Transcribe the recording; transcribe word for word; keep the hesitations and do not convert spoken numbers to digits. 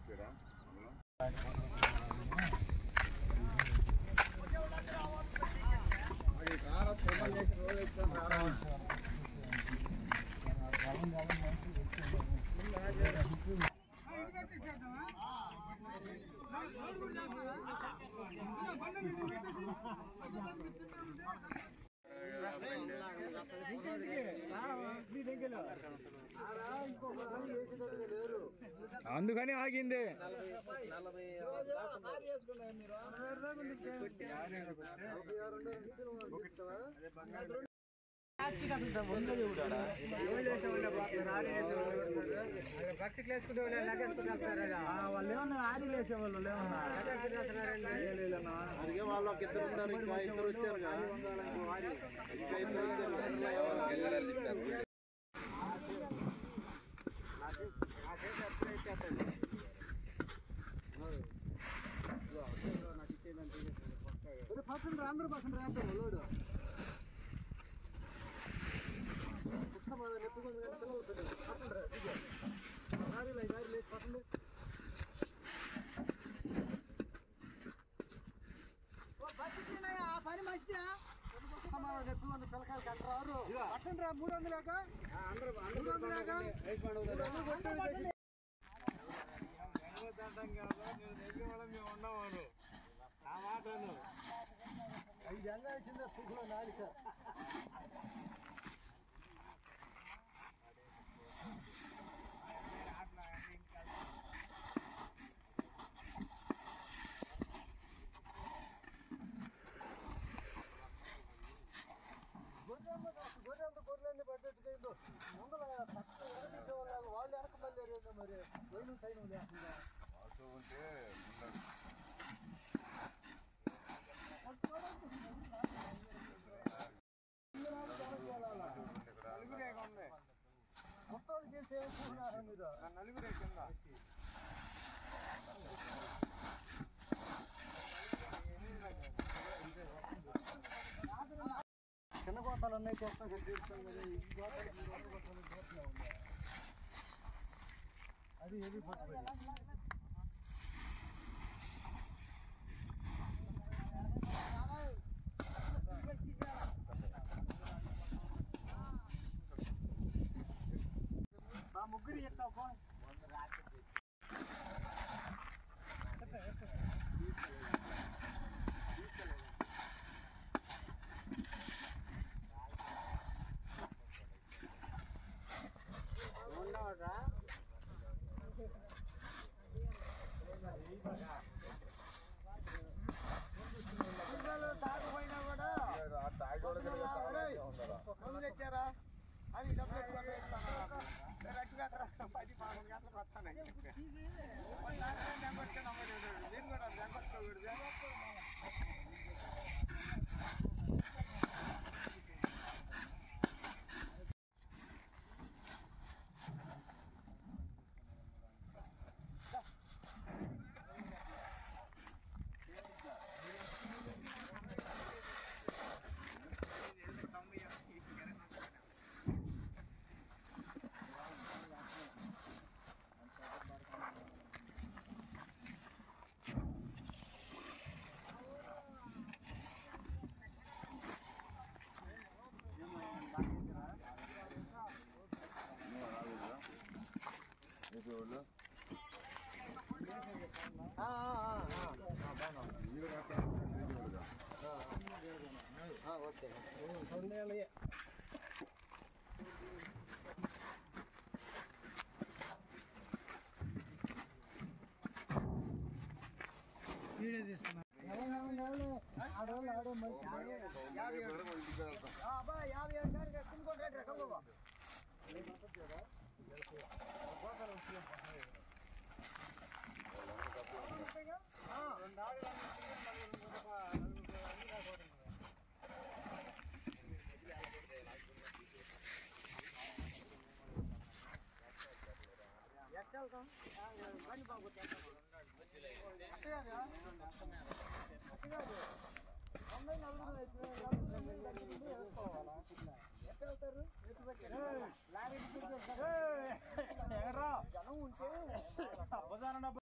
అందుకని ఆగింది. వాళ్ళు ఏమన్నా ఆడి వేసేవాళ్ళు లేవన్నా అదిగే వాళ్ళు ఒక ఇద్దరు ఉన్నారు, ఇంకా ఇద్దరు వచ్చారు కదా, ఇంకా ఇద్దరు పక్కన అందరూ పక్కన రాస్తారు లోడు నెప్పుకుంది కానీ పిల్లలు పక్కన గాడీలు గాడి లేదు పక్కన పని మంచిదా నెప్పుకుంది పిల్లకాయలు కట్టరారు పట్టండి రా మూడు వందలేక అందరూ మూడు వందలేక మేము ఉండవాను ఆ మాటను ఐదు ఎంగా వచ్చిందా సుఖంలో నాలుక గొర్రెంత గొర్రెలన్నీ పడ్డట్టు ముందర వాళ్ళు వాళ్ళు వెనక మళ్ళీ మరి పోయిన సైన్ లేకుండా ఉంటే మొత్తం చేసి వేసుకుంటున్నారా మీరు నలుగురే కింద చిన్న గోతాలు ఉన్నాయి చేస్తాం తీస్తాం కదా ఈ గోతాలు అది ఏది పట్టుకోవాలి ఆ ముగ్గురు చెప్తావు ఉండవరా తాగిపోయినా కూడా తెచ్చారా అది డబ్బులు ఎక్కువ ఇస్తాను రెట్టు కట్టరా పది పదకొండు గంటలకు వస్తాను నేను కూడా వెంకొచ్చుకోకూడదు ఓకే వీడియో తీసుకున్నా ఆడవాళ్ళు ఆడో యాభై ఏడు గారు కట్టుకుంటారు పని బాగుంది జనం ఉంటే